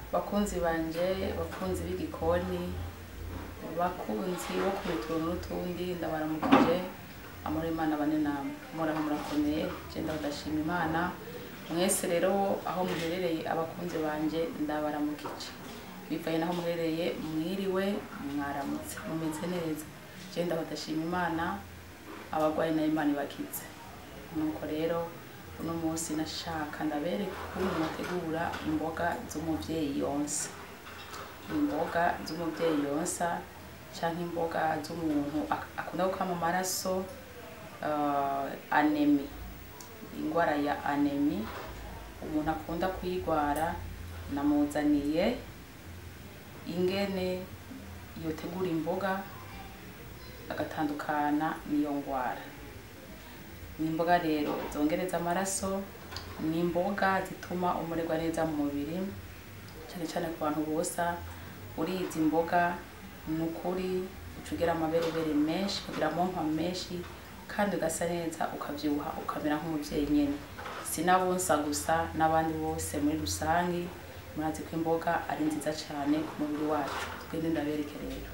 bakunzi banje, bakunzi b'igikoni, bakunzi bo kubitura n'utundi, ndabaramukije amore Imana bane namwe. Muraho murakomeye, je ndabashima Imana. Mwese rero aho muherereye abakunzi banje ndabaramukije. Bivaye naho muherereye mwiriwe mwaramutse mumeze neza. Je ndabashima Imana, abagwayi na Imana ibakize. Nuko rero uno munsi nashaka ndabereka ukuntu nategura imboga z'umuvyeyi yonsa. Imboga z'umuvyeyi yonsa canke imboga z'umuntu akunda gukama amaraso, anemi, ingwara ya anemi. Umuntu akunda kuyigwara namuzaniye ingene yotegura imboga agatandukana n'iyo ngwara. Ni imboga rero zongereza amaraso, ni imboga zituma umurerwa neza mu mubiri, cyane cyane ku bantu bosa. Urizi imboga nukuri ucugera amaberebere menshi, kugira amompa menshi, kandi ugasa neza ukavyibuha ukamera nk'umuvyeyi nyene. Sinabonsa gusa n'abandi bose muri rusangi, murazi ko imboga ari nziza cyane ku mubiri wacu. Twende ndabereke rero.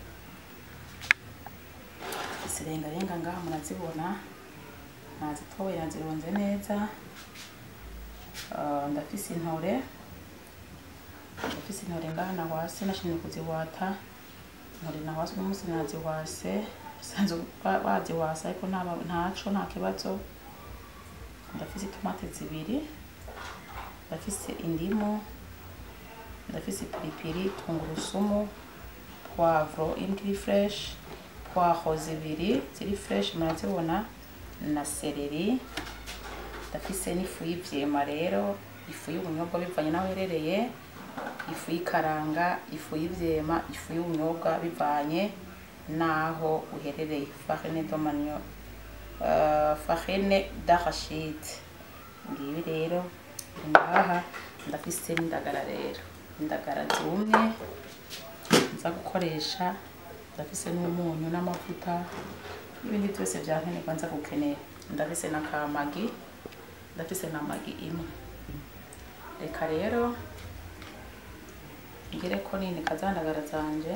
Isirengarenga ngaha murazibona, nazitoye nazironze neza. Ndafise intore ngaha nahwase, nashimye kuziwata. Intore nahwase uno munsi nazihwase, sanzwe bazihwase ariko ntaco nta kibazo. Ndafise itomate zibiri, ndafise indimu, ndafise pilipili, tungurusumu, poivro iri fresh, poivro zibiri ziri fresh murazibona, na seleri. Ndafise n'ifu y'ivyema rero, ifu y'ubunyobwa bivanye naho herereye, ifu y'ikaranga, ifu y'ivyema, ifu y'ubunyobwa bivanye naho uherereye. Farine de manioc, farine d'arachide. Ngibi rero ngaha ndafise n'indagara rero, indagara zumye nza gukoresha. Ndafise n'umunyu n'amavuta n'ibindi byose byankenerwa nza gukenera. Ndafise na kamagi, ndafise na magi imwe. Reka rero ngire ko nini kazandagara zanje.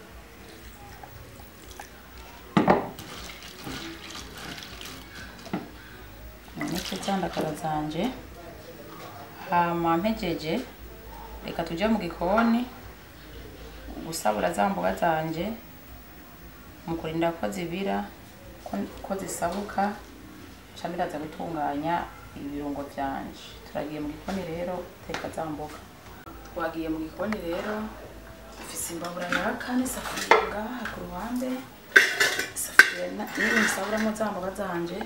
Nike zandagara zanje hama mpejeje, reka tuje mu gikoni gusabura za mboga zanje, mu kurinda ko zibira, ko zisabuka, camiraza gutunganya ibirungo byanje. Turagiye mu gikoni rero teka za mboga. Twagiye mu gikoni rero, dufise imbabura yaka n'isafuriya ngaha ku ruhande. Isafuriya nini nsabiramo za mboga zanje.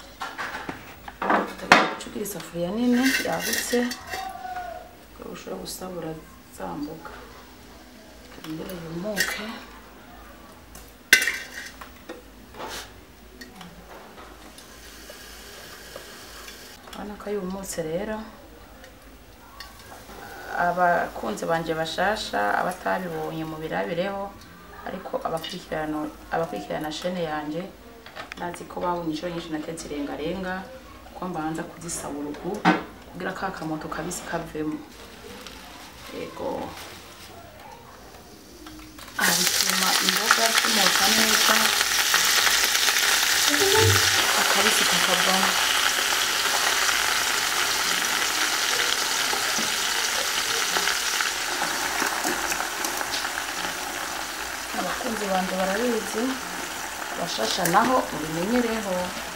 Tugira isafuriya nini yagutse ko ushobora gusabura za mboga. Turindire yumuke. Ana kayumutse rero, abakunze banje bashasha abatabibonye mu birabireho, ariko abakurikirana chaîne yanje nazi ko babonye inshuro nyinshi natetse irengarenga, ko mbanza kuzisabura ubu kugira ka kamoto kabisi kavemo. Yego, bituma imboga zimoka neza, akabisi kakavamo. Abakunzi banje barabizi, abashasha naho mubimenyereho.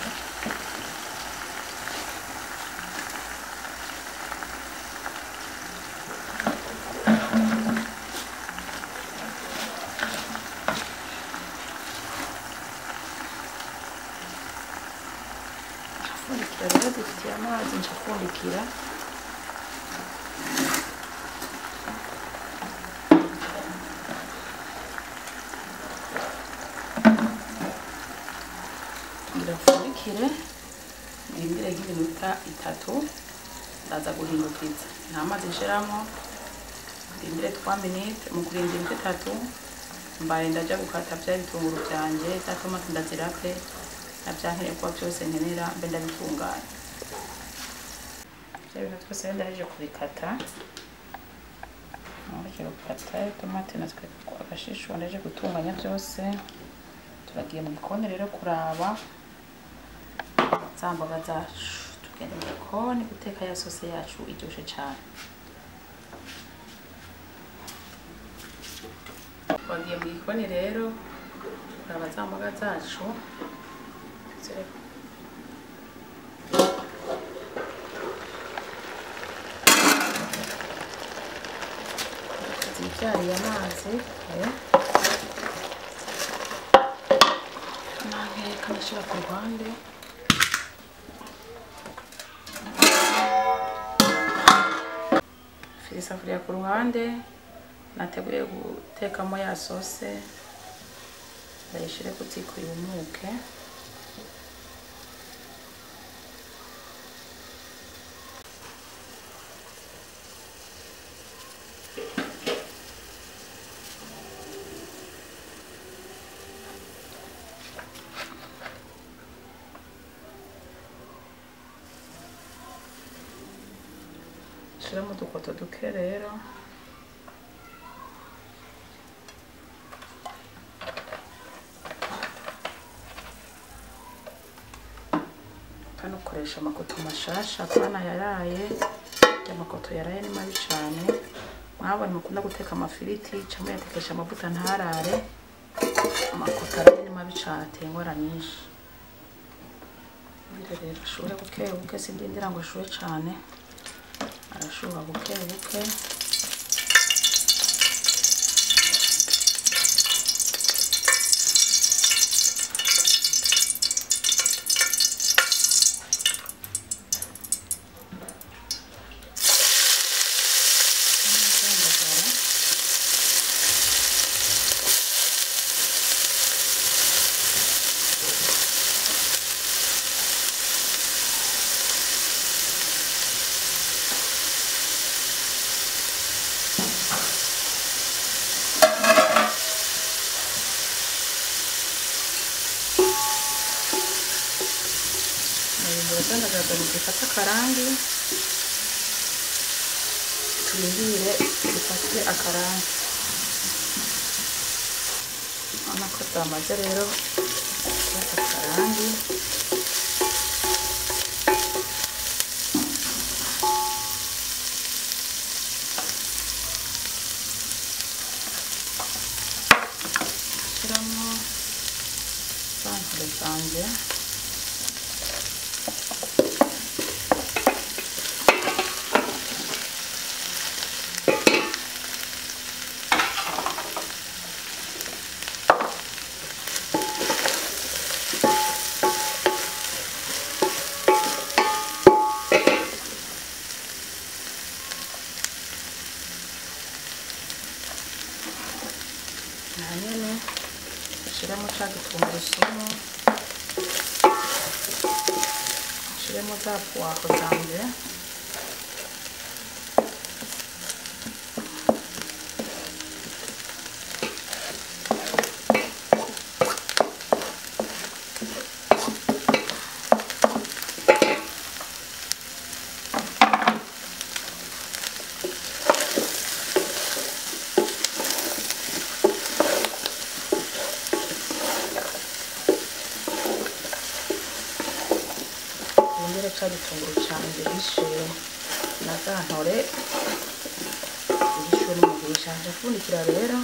Ndafundikira rero, dufitiye amazi ncafundikira. Ndafundikire ndindire nk'iminota 3, ndaza guhindukiza. Nta mazi nshiramo, ndindire 3 minutes. Mu kurindira iminota 3 mbaye ndaja gukata bya bitunguru byanje, za tomate ndazirape, nabyankeneye kuba byose nkenera mbe ndabitunganya. Ibintu twose ndaje kubikata. Nje gukata tomate natwe agashishwa ndaje gutunganya byose turagiye mu gikoni rero kuraba za mboga zacu tugenda mu gikoni guteka ya sose yacu iryoshe cyane. Twagiye mu gikoni rero kuraba za mboga zacu zibyariye amazi nankeka nashyira ku ruhande. Mfite isafuriya ku ruhande nateguye gutekamo ya sose ndayishyire ku ziko yumuke. Shiramo udukoto duke rero kano ukoresha amakoto mashasha apana yaraye. Amakoto yaraye ni mabi cyane. Mwabona mukunda guteka amafiriti cyangwa yatekesha amavuta ntarare. Amakoto yaraye ni mabi cyane ateye ingwara nyinshi. Rero ashure buke buke sindindira ngo ashure cyane. Arashuha buke buke. Gifata akarangi turindire gifate akarangi. Urabona ko byamaze rero gufata akarangi. Shyiramo za ntore zanjye. Nanyene shiramo cha tungurusumu, shiramo za puwaro zanje, cha gitunguru canje bishe na za ntore bishe n'umugisha. Ndafundikira rero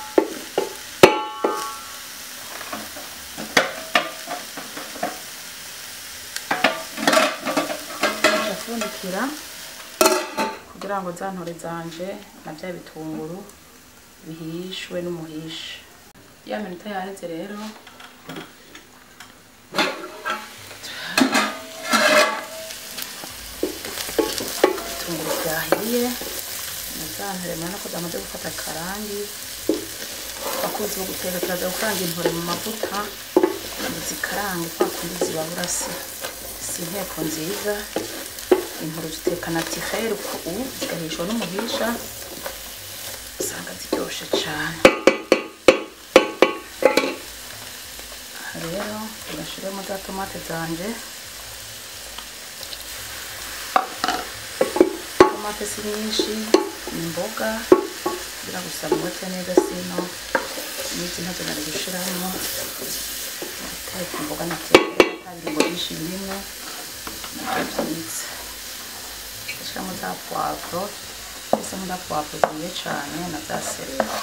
ndafundikira kugira ngo za ntore zanje na bya bitunguru bihishwe n'umuhisha. Ya minota yaheze rero byahiye nazantare mana ko damaze gufata akarangi. Abakozi bo guteka turaza gukaranga intore mu mavuta zikarange kwa kundi zibabura si inteko nziza. Intore ziteka naturel ubu zigahishwa n'umuhisha usanga ziryoshe cyane. Rero ndashiremo za tomate zanje. Tomate si nyinshi, imboga kugira gusa mubatse neza sino n'izi ntazo nari gushiramo guteka imboga nateka atabirungo byinshi birimo byiza gushyiramo za poivro ndetse na poivro zihiye cyane na za sereri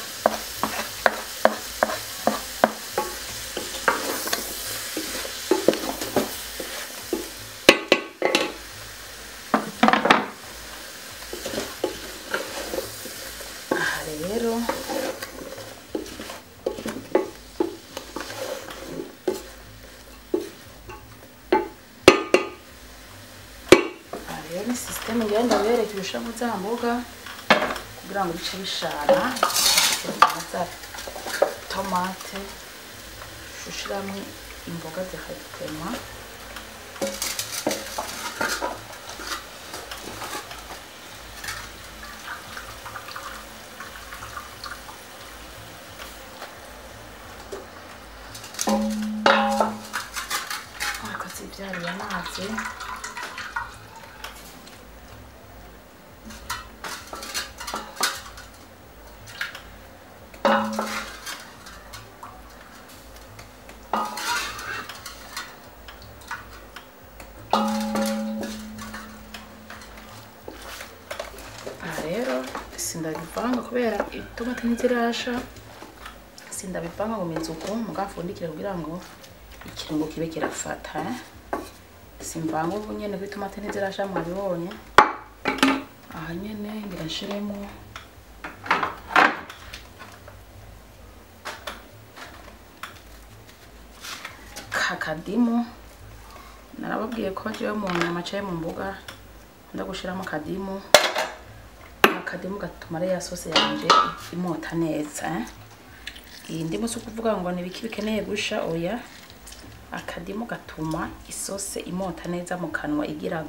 rero ni system ngenda bereka ushamo za mboga kugira ngo bice bishana za tomate shushiramo imboga zikatema akazibyariye amazi rero sindabivanga kubera itomate ntizirasha sindabivanga mu mizuko mugafundikire kugira ngo ikirungo kibe kirafata simvanga ubu nyene ku itomate ntizirasha mwabibonye aha nyene ngira nshiremo kakadimu narababwiye ko jewe mu nyama caye mu mboga ndagushiramo akadimu akadimu gatuma ya sauce yanje imota neza iyi ndimo so kuvuga ngo nibiki bikeneye gusha oya akadimu gatuma isose imota neza mu kanwa igira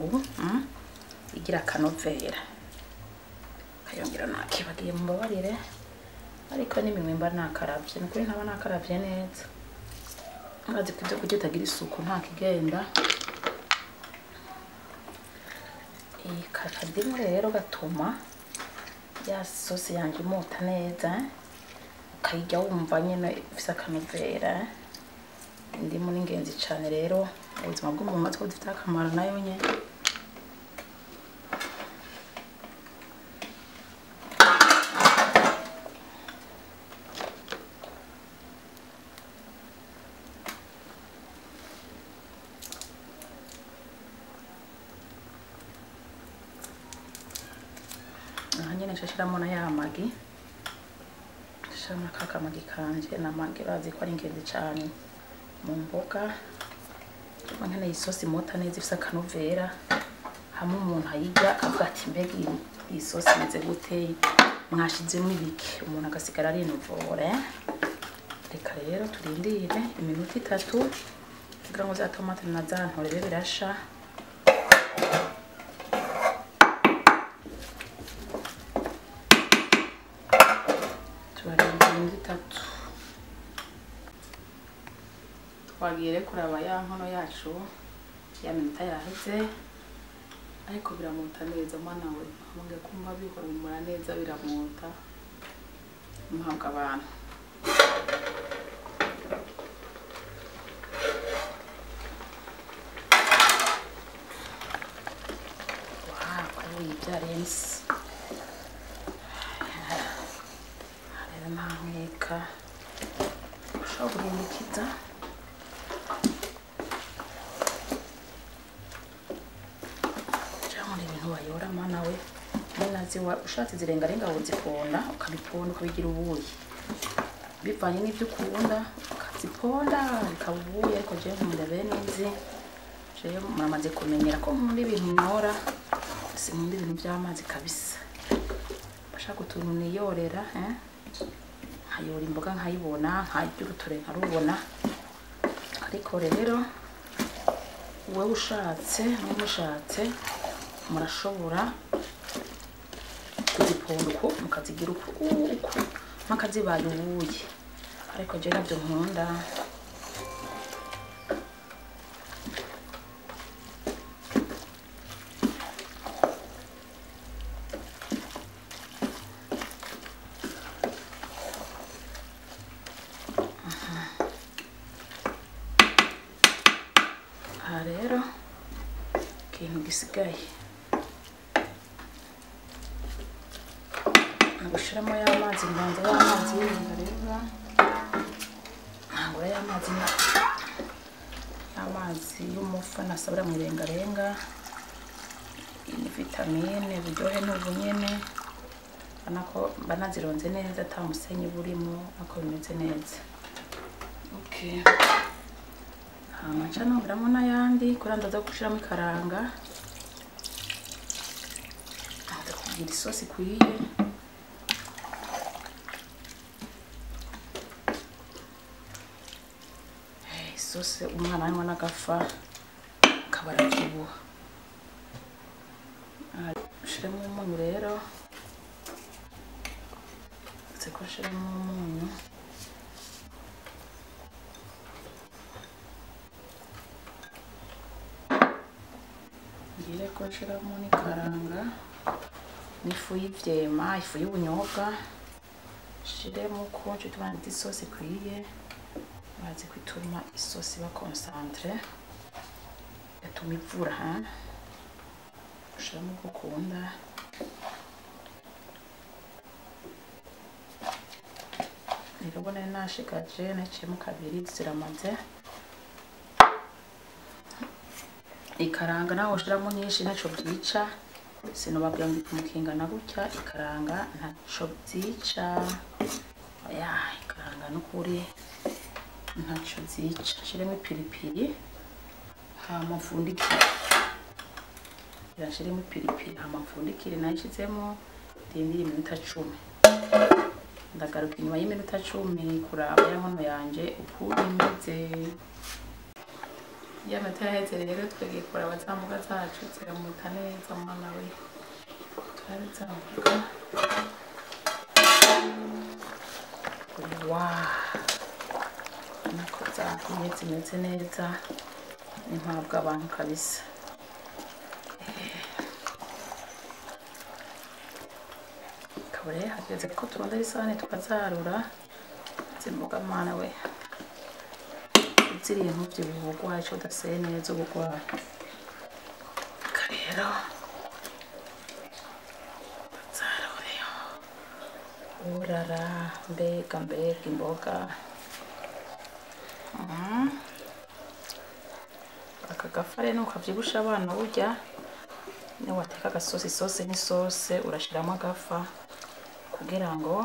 kanovera kayongera nakibagiye mbabarire ariko nimwe mba nakaravye nukuri ntaba nakaravye neza ngazi kujya kugitagira isuku nta kigenda iyi kakadimu rero gatuma ya sauce yanje imota neza ukayijya wumva nyene ifise akanovera indimu n'ingenzi cyane rero ubuzima bw'umuntu matwe dufite akamaro nayo nyene aha nyene nshashiramo na ya magi shama kakamagi kanje na magi bazi ko ari ingenzi cyane mu mboga nkene isosi imota neza ifise akanovera hamwe umuntu ayijya akavuga ati mbega iyi sosi imeze gute mwashizemo ibiki umuntu agasigara ari inovore reka rero turindire iminota 3 kugira ngo za tomate na za ntore birasha twagire kuraba ya nkono yacu ya minota yaheze ariko biramuta neza mwana we munge kumva bikora mumara neza biramuta muhabwa abantu wow ibyarenze rero naheka ushobora guhindukiza wayora mana we naziwa ushatse zirengarenga uziponda ukabiponda ukabigira ubuyi bivanye n'ibyo ukunda ukaziponda bikabuye ariko je nkunda bene izi je muramaze kumenyera ko nkunda ibintu nkora sinkunda ibintu by'amazi kabisa bashaka utuntu niyorera nkayora imboga nkayibona nkajya urutore nkarubona ariko rero wowe ushatse n'umushatse murashobora kuziponda uko mukazigira uko makazibaye ubuye ariko je nabyo nkunda bisigaye gushiramo y'amazi mbanza y'amazi y'ingarenga ngura y'amazi y'umufa nasabira mu irengarenga ni vitamine buryohe n'ubunyene anako banazironze neza ata musenyi burimo ako bimeze neza. Okay, hamaca nongeramo n'ayandi kuri ndaza gushiramo ikaranga kugira isosi ikwiye. Isosi umwana anywa n'agafa kabara kibuha. Shiramo umunyu rero, seko shiramo umunyu. Ngire ko shiramo n'ikaranga n'ifu y'ivyema, ifu y'ubunyobwa. Shiremo ko tubandi isosi ikwiye. Bazi kwituma isosi ba concentre yatuma ivura ha ushiramo uko ukunda. Nirabona nashigaje naciyemo kabiri ziramaze. Ikaranga naho ushiramo nyinshi ntaco byica, sinobabwira ngo kumukingana gutya. Ikaranga ntaco byica, oya ikaranga n'ukuri ntaco zica. Shiremo ipiripiri hama mfundikire, irashiremo ipiripiri hama mfundikire. Nayishizemo ndindira iminota 10. Ndagaruka inyuma y'iminota 10 kuraba ya nkono yanje uko imeze. Ya matara heze rero twegeye kuraba za mboga zacu ziramuta neza mwana we. Turabizamuka. Wow, nako zahiye zimeze neza n'impabwa abantu kabisa. Kabure hageze ko turondera isahani tukazarura zimboga mwana we. Ziriye nk'ibyo bivugwa cyo udaseye neza ubugwara. Rero zarureyo urara mbega imboga. Aka gafare nuko kavyibusha abana burya ne wateka agasosi n'isose urashiramo agafa kugira ngo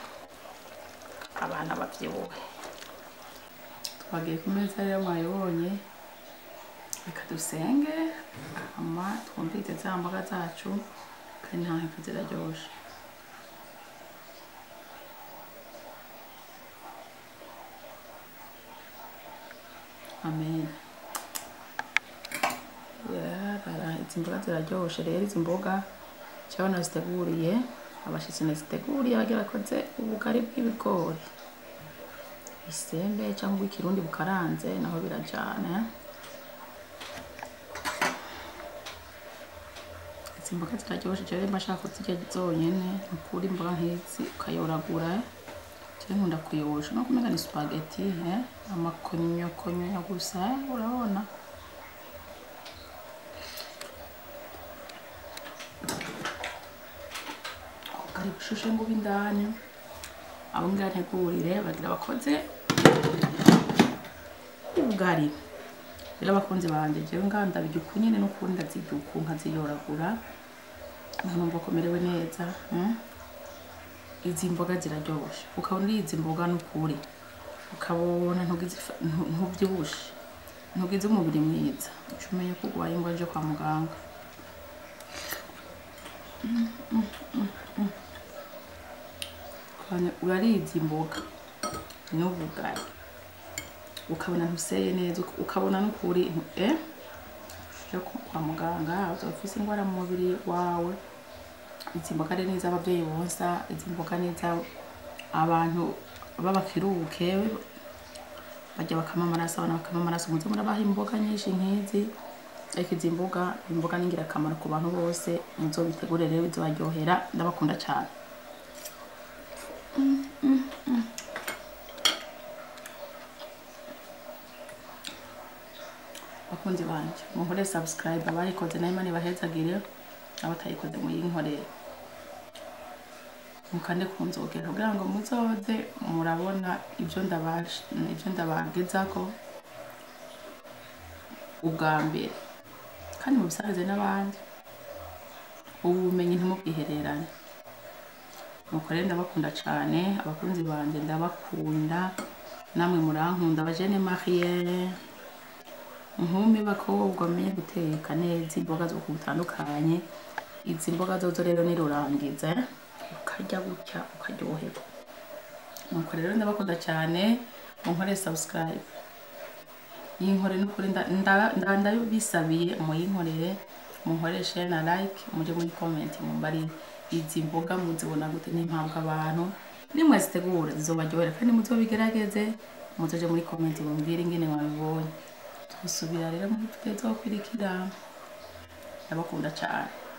abana bavyibuhe. Twagiye ku meza rero mwayibonye, reka dusenge hama twumvise za mboga zacu kandi ntaho ziraryoshe. Amen. Izi mboga ziraryoshe rero. Izi mboga cyabona ziteguriye abashitsi naziteguriye bagira bakoze ubugari bw'ibigori, isembe cyangwa ikirundi bukaranze naho birajana. Izi mboga ziraryoshe rero mbashaka kuzirya zonyene. Ukuri imboga nk'izi ukayoragura, cyane nkunda kuyosha no kumenya ni spaghetti amakonyo gusa urabona. Ubugari bushushe ngo bindani abo ngantegurire bagira bakoze ubugari. Rero abakunzi banje jewe nganda bijuku nyene n'ukuri ndazijuku nkaziyoragura numva komerewe neza. Izi mboga ziraryoshe, ukabona izi mboga n'ukuri ukabona ntubyibushe, ntugize umubiri mwiza, ucumenye ko ugwaye ngo aje kwa muganga. Urariye imboga n'ubugari ukabona ntuseye neza, ukabona n'ukuri yo kwa muganga uzofise ingwara mu mubiri wawe. Izi mboga rero neza abavyeyi bonsa, izi mboga neza abantu babakiruke bajya bakama amaraso, abana bakama amaraso. Muze murabaha imboga nyinshi nk'izi, ariko izi imboga ningira akamaro ku bantu bose. Muzobitegure rero bizobaryohera, ndabakunda cyane. bakunzi banje muhore subscribe abayikoze nayo Imana ibahezagire abatayikoze muyinkorere mukande kunzogera kugira ngo muzoze murabona ibyo ndabagezako ubwa mbere kandi mubisangize n'abandi ubumenyi ntimubwihererane mukorere ndabakunda cyane abakunzi banje ndabakunda namwe murankunda abajene mariere nkumi bakobwa menye guteka neza imboga zo kubutandukanye izi mboga zozo rero nirurangiza ukarya gutya ukaryoherwa nuko rero ndabakunda cyane munkore subscribe yinkore n'ukuri ndabisabiye muyinkorere munkore share na like muje muri comment mumbari izi mboga muzibona gute n'impamvu abantu nimwe zitegura zizobaryohera kandi muzobigerageze muzoje muri comment mumbwire ingene mwabibonye tusubira rero muri video zo kwirikira ndabakunda cyane